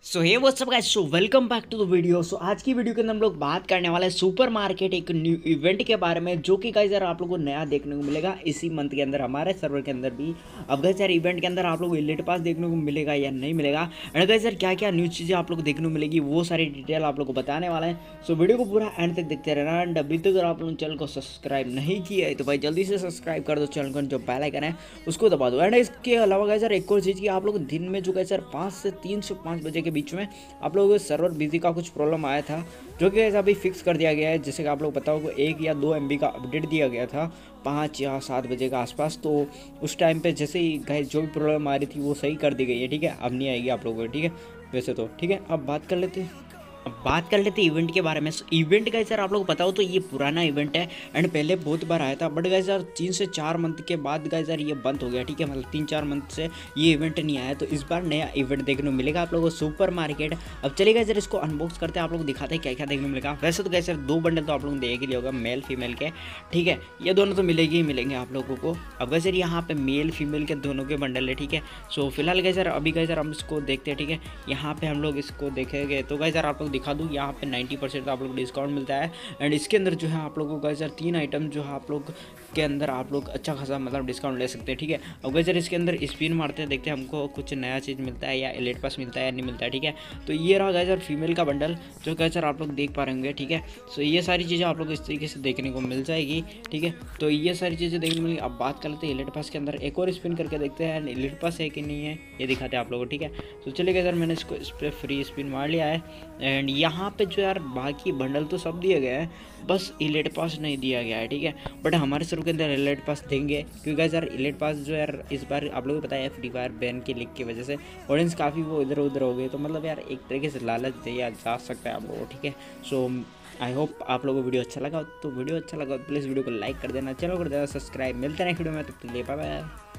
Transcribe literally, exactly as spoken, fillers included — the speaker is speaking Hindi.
So hey what's up guys, so welcome back to the video. So आज की वीडियो के अंदर हम लोग बात करने वाले हैं सुपर मार्केट एक न्यू इवेंट के बारे में, जो कि गाइस यार आप लोगों को नया देखने को मिलेगा इसी मंथ के अंदर हमारे सर्वर के अंदर भी। अब गाइस यार इवेंट के अंदर आप लोग को एलिट पास देखने को मिलेगा या नहीं मिलेगा, एंड गाइस यार क्या क्या न्यूज चीज़ें आप लोग को देखने को मिलेगी वो सारी डिटेल आप लोग को बताने वाला है। सो वीडियो को पूरा एंड तक देखते रहना। एंड अभी तक अगर आप लोगों ने चैनल को सब्सक्राइब नहीं किया है तो भाई जल्दी से सब्सक्राइब कर दो, चैनल को जो बेल आइकन है उसको दबा दो। एंड इसके अलावा गाइस यार एक और चीज़ की आप लोग दिन में जो गाइस यार पाँच से तीन से पाँच बजे के बीच में आप लोगों को सर्वर बिजी का कुछ प्रॉब्लम आया था, जो कि ऐसा अभी फिक्स कर दिया गया है। जैसे कि आप लोग पता होगा एक या दो एम बी का अपडेट दिया गया था पाँच या सात बजे के आसपास, तो उस टाइम पे जैसे ही गाइस जो भी प्रॉब्लम आ रही थी वो सही कर दी गई है। ठीक है, अब नहीं आएगी आप लोगों को। ठीक है, वैसे तो ठीक है। अब बात कर लेते हैं अब बात कर लेते हैं इवेंट के बारे में। इवेंट का सर आप लोग को पता हो तो ये पुराना इवेंट है, एंड पहले बहुत बार आया था, बट गाइस यार तीन से चार मंथ के बाद गाइस यार ये बंद हो गया। ठीक है, मतलब तीन चार मंथ से ये इवेंट नहीं आया, तो इस बार नया इवेंट देखने को मिलेगा आप लोगों को सुपर मार्केट। अब चलिए सर इसको अनबॉक्स करते हैं, आप लोग को दिखाते हैं क्या क्या देखने को मिलेगा। वैसे तो गाइस सर दो बंडल तो आप लोगों ने देख ही लिया होगा मेल फीमेल के। ठीक है, ये दोनों तो मिलेंगे ही मिलेंगे आप लोगों को। अब गाइस सर यहाँ पे मेल फीमेल के दोनों के बंडल है। ठीक है, सो फिलहाल गाइस सर अभी गाइस सर हम इसको देखते हैं। ठीक है, यहाँ पे हम लोग इसको देखेंगे तो गाइस सर आप लोग दिखा दूँ, यहाँ पे नाइन्टी परसेंट आप लोग को डिस्काउंट मिलता है। एंड इसके अंदर जो है आप लोगों को गाइस तीन आइटम जो है आप लोग के अंदर आप लोग अच्छा खासा मतलब डिस्काउंट ले सकते हैं। ठीक है, अब गाइस इसके अंदर स्पिन मारते हैं, देखते हैं हमको कुछ नया चीज़ मिलता है या एलिट पास मिलता है या नहीं मिलता है। ठीक है, तो ये रहा गाइस फीमेल का बंडल जो गाइस आप लोग देख पा रहे होंगे। ठीक है, सो ये सारी चीज़ें आप लोग इस तरीके से देखने को मिल जाएगी। ठीक है, तो ये सारी चीज़ें देखने को मिलेगी। अब बात कर लेते हैं एलिट पास के अंदर, एक और स्पिन करके देखते हैं एलिट पास है कि नहीं है ये दिखाते हैं आप लोगों को। ठीक है, तो चलिए गाइस मैंने इसको इस पर फ्री स्पिन मार लिया है। एंड यहाँ पे जो यार बाकी बंडल तो सब दिए गए हैं, बस इलेट पास नहीं दिया गया है। ठीक है, बट हमारे सर्वर के अंदर इलेट पास देंगे, क्योंकि यार इलेट पास जो यार इस बार आप लोगों को पता है फ्री फायर बैन के लीक की वजह से ऑडियंस काफ़ी वो इधर उधर हो गए, तो मतलब यार एक तरीके से लालच दिया जा सकता है आप लोगों को। ठीक है, सो आई होप आप लोगों को वीडियो अच्छा लगा, तो वीडियो अच्छा लगा तो प्लीज़ वीडियो को लाइक कर देना, चैनल कर देना सब्सक्राइब। मिलते हैं नेक्स्ट वीडियो में, तब तक के लिए बाय बाय।